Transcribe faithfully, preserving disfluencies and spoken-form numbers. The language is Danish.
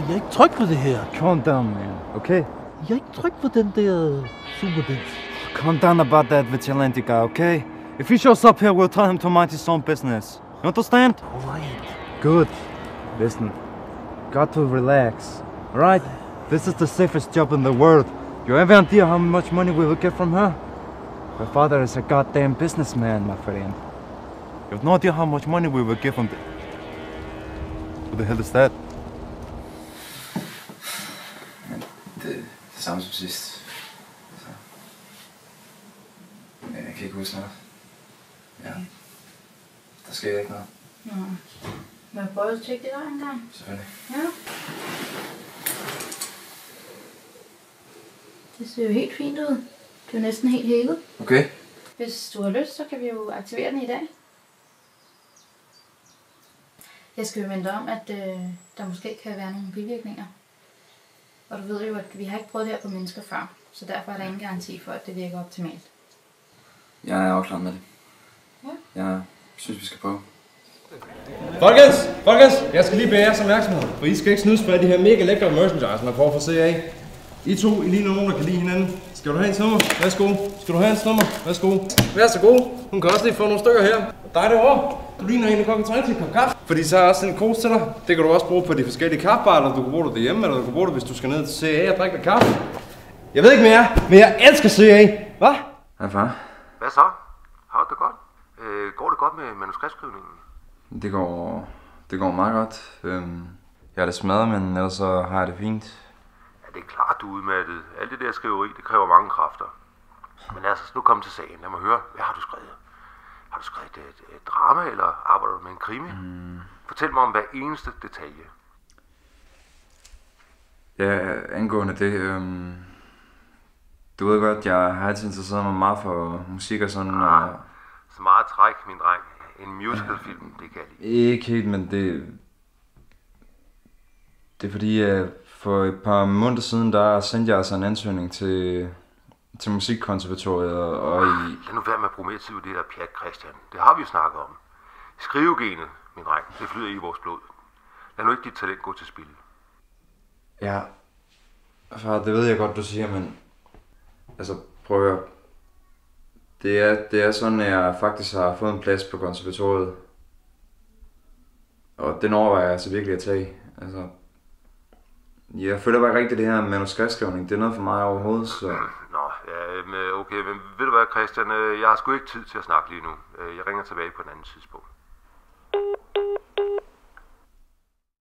Jeg er ikke tryg på det her. Calm down, man. Okay? Jeg er ikke tryg på den der superdans. Calm down about that vigilante guy, okay? If he shows up here, we'll tell him to mind his own business. You understand? Alright. Good. Listen, got to relax. Alright? This is the safest job in the world. You have any idea how much money we will get from her? Her father is a goddamn businessman, my friend. You have no idea how much money we will give him. What the hell is that? Men det er det samme som sidst. Så. Men jeg kan ikke huske noget. Ja. Der sker ikke noget. Nå. Må jeg prøve at tjekke det der engang? Selvfølgelig. Ja. Det ser jo helt fint ud. Det er jo næsten helt helet. Okay. Hvis du har lyst, så kan vi jo aktivere den i dag. Jeg skal jo minde dig om, at øh, der måske kan være nogle bivirkninger. Og du ved jo, at vi har ikke prøvet det her på mennesker før. Så derfor er der ingen garanti for, at det virker optimalt. Jeg er afklaret med det. Ja. Jeg synes, vi skal prøve. Folkens! Folkens! Jeg skal lige bære jeres opmærksomhed, for I skal ikke snydes for de her mega lækre merchandise, man får fra C A. I to, I ligner nogen, der kan lide hinanden. Skal du have en nummer? Værsgo. Skal du have en nummer? Værsgo. Vær så god. Hun kan også lige få nogle stykker her. Dig derovre. Du ligner en, der godt kan trænge til en kop kaffe. Fordi så er også en kos til dig. Det kan du også bruge på de forskellige kaffebarer, eller du kan bruge det derhjemme, eller du kan bruge det, hvis du skal ned til C A og drikke lidt kaffe. Jeg ved ikke mere, men jeg elsker C A. Hvad? Hej far. Hvad så? Har du det godt? Øh, går det godt med manuskriptskrivningen? Det går, det går meget godt. Øhm, jeg er lidt smadret, men ellers så har jeg det fint. Ja, det er klart, du er udmattet. Alt det der skriveri, det kræver mange kræfter. Men lad os nu komme til sagen. Lad mig høre, hvad har du skrevet? Har du skrevet et, et, et drama, eller arbejder du med en krimi? Mm. Fortæl mig om hver eneste detalje. Ja, angående det, øhm, du ved godt, jeg har altid interesseret mig meget for musik og sådan. Ah, og... Så meget træk, min dreng. En musicalfilm, det kan jeg lide. Ikke helt, men det... Det er fordi, at for et par måneder siden, der sendte jeg altså en ansøgning til, til Musikkonservatoriet, og i... Lad nu være med at bruge mere tid på det der pjat, Christian. Det har vi jo snakket om. Skrivegenet, min dreng, det flyder i vores blod. Lad nu ikke dit talent gå til spil. Ja, far, det ved jeg godt, du siger, men... Altså, prøv at høre. Det er, det er sådan, at jeg faktisk har fået en plads på konservatoriet. Og den overvejer jeg altså virkelig at tage. Altså, jeg føler bare ikke rigtigt det her manuskriptskrivning. Det er noget for mig overhovedet, så... Nå, ja, okay, men ved du hvad, Christian? Jeg har sgu ikke tid til at snakke lige nu. Jeg ringer tilbage på et andet tidspunkt.